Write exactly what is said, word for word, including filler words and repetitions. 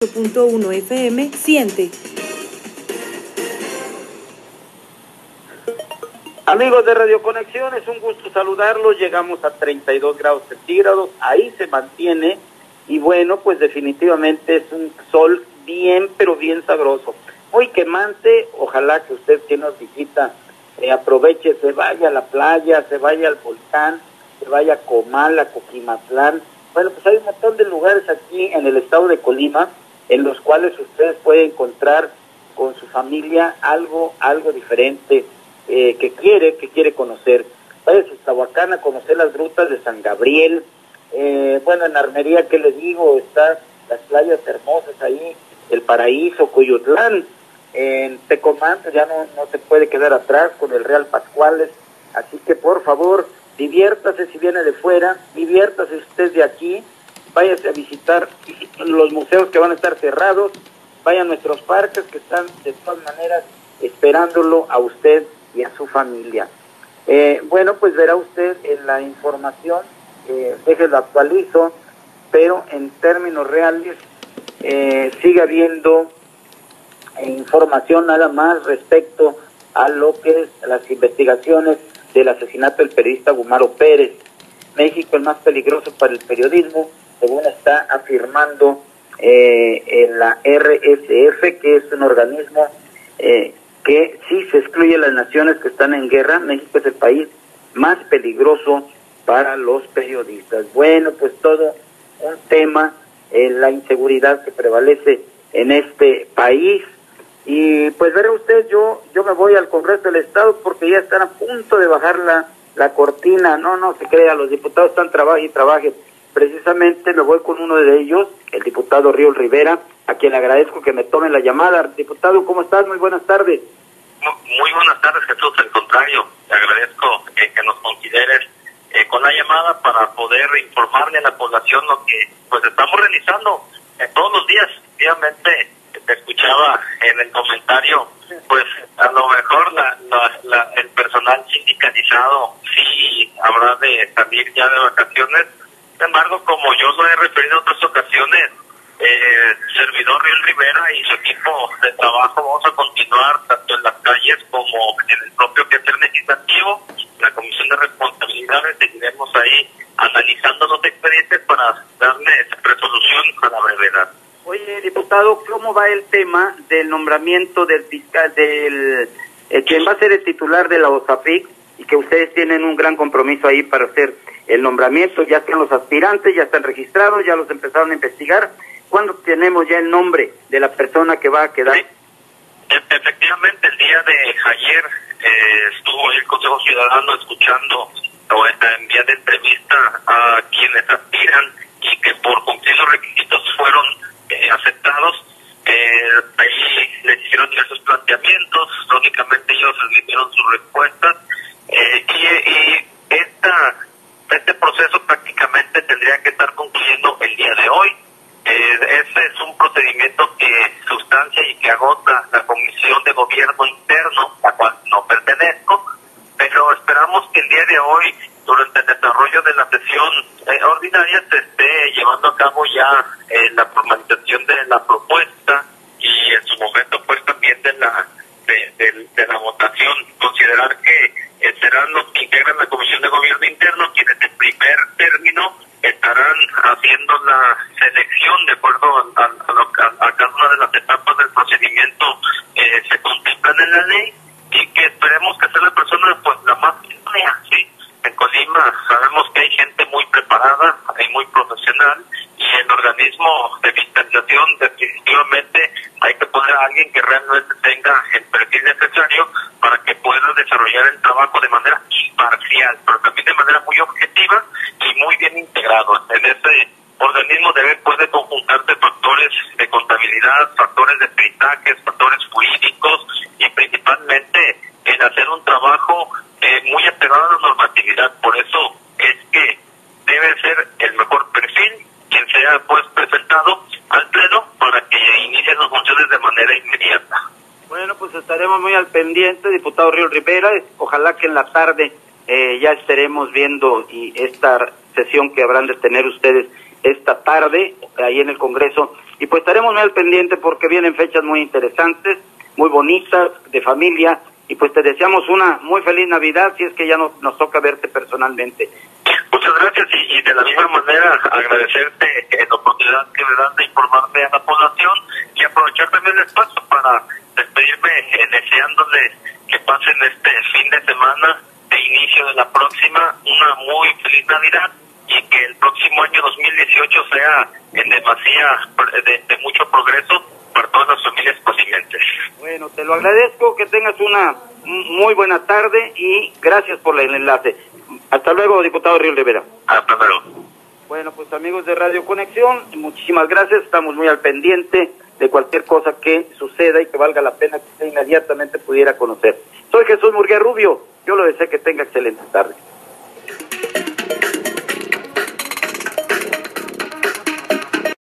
punto uno F M siente. Amigos de Radio Conexión, es un gusto saludarlos. Llegamos a treinta y dos grados centígrados, ahí se mantiene, y bueno, pues definitivamente es un sol bien, pero bien sabroso, muy quemante. Ojalá que usted que nos visita eh, aproveche, se vaya a la playa, se vaya al volcán, se vaya a Comala, Coquimatlán. Bueno, pues hay un montón de lugares aquí en el estado de Colima en los cuales ustedes pueden encontrar con su familia algo, algo diferente eh, que quiere, que quiere conocer. Vaya a Ixtahuacán a conocer las grutas de San Gabriel. Eh, bueno, en Armería, ¿qué les digo? Están las playas hermosas ahí, el Paraíso, Coyotlán. En Tecomán ya no, no se puede quedar atrás con el Real Pascuales. Así que por favor, diviértase si viene de fuera, diviértase si usted es de aquí, váyase a visitar los museos que van a estar cerrados, vaya a nuestros parques que están de todas maneras esperándolo a usted y a su familia. Eh, bueno, pues verá usted en la información, eh, déjelo actualizo, pero en términos reales eh, sigue habiendo información nada más respecto a lo que es las investigaciones del asesinato del periodista Gumaro Pérez. México el más peligroso para el periodismo, según está afirmando eh, en la R S F, que es un organismo eh, que sí se excluye a las naciones que están en guerra. México es el país más peligroso para los periodistas. Bueno, pues todo un tema, eh, la inseguridad que prevalece en este país. Y pues verá usted, yo yo me voy al Congreso del Estado porque ya están a punto de bajar la, la cortina. No, no se crea, los diputados están trabajando y trabajen. Precisamente me voy con uno de ellos, el diputado Riol Rivera, a quien le agradezco que me tome la llamada. Diputado, ¿cómo estás? Muy buenas tardes. Muy, muy buenas tardes, Jesús. Al contrario, te agradezco que, que nos consideres eh, con la llamada para poder informarle a la población lo que pues estamos realizando eh, todos los días. Efectivamente, te escuchaba en el comentario, pues a lo mejor la, la, la, el personal sindicalizado sí habrá de salir ya de vacaciones. Sin embargo, como yo lo he referido en otras ocasiones, eh, servidor Riol Rivera y su equipo de trabajo vamos a continuar tanto en las calles como en el propio quehacer legislativo. La Comisión de Responsabilidades seguiremos ahí analizando los expedientes para darle resolución a la brevedad. Oye, diputado, ¿cómo va el tema del nombramiento del fiscal, del eh, quien va a ser el titular de la OSAFIC, y que ustedes tienen un gran compromiso ahí para hacer el nombramiento? Ya están los aspirantes, ya están registrados, ya los empezaron a investigar. ¿Cuándo tenemos ya el nombre de la persona que va a quedar? Sí. Efectivamente, el día de ayer eh, estuvo el Consejo Ciudadano escuchando o en vía de entrevista a quienes aspiran y que por cumplir los requisitos fueron eh, aceptados. Eh, ahí les hicieron diversos planteamientos, lógicamente ellos les dieron sus respuestas eh, y, y esta, este proceso prácticamente tendría que estar concluyendo el día de hoy. Eh, ese es un procedimiento que sustancia y que agota la Comisión de Gobierno Interno, a la cual no pertenezco, pero esperamos que el día de hoy, durante el desarrollo de la sesión eh, ordinaria, se esté llevando a cabo ya eh, la formalización de la propuesta y en su momento pues también de la de, de, de la votación. Considerar que eh, serán los que integran la Comisión de Gobierno Interno quienes en primer término estarán haciendo la selección de acuerdo a, a, a, lo, a, a cada una de las etapas del procedimiento eh, se contemplan en la ley, y que esperemos que sea la persona pues la más idónea, ¿sí? En Colima sabemos que hay gente muy preparada y muy profesional, y el organismo de fiscalización definitivamente hay que poner a alguien que realmente tenga el perfil necesario para que pueda desarrollar el trabajo de manera imparcial, pero también de manera muy objetiva y muy bien integrado. En ese organismo debe puede conjuntarse factores de contabilidad, factores de peritajes, factores jurídicos y principalmente el hacer un trabajo eh, muy apegado a la normatividad. Por eso es que debe ser el mejor perfil quien sea pues presentado al pleno para que inicien las funciones de manera inmediata. Bueno, pues estaremos muy al pendiente, diputado Riol Rivera. Ojalá que en la tarde eh, ya estaremos viendo y esta sesión que habrán de tener ustedes esta tarde ahí en el Congreso y pues estaremos muy al pendiente porque vienen fechas muy interesantes, muy bonitas, de familia, y pues te deseamos una muy feliz Navidad si es que ya nos, nos toca verte personalmente. Muchas gracias y, y de la misma manera agradecerte eh, la oportunidad que me das de informarme a la población y aprovechar también el espacio para despedirme eh, deseándoles que pasen este fin de semana de inicio de la próxima una muy feliz Navidad y que el próximo año dos mil dieciocho sea en demasía de, de mucho progreso para todas las familias cocimenses. Bueno, te lo agradezco, que tengas una muy buena tarde y gracias por el enlace. Hasta luego, diputado Río Rivera. Hasta luego. Bueno, pues amigos de Radio Conexión, muchísimas gracias, estamos muy al pendiente de cualquier cosa que suceda y que valga la pena que usted inmediatamente pudiera conocer. Soy Jesús Murguía Rubio, yo le deseo que tenga excelente tarde.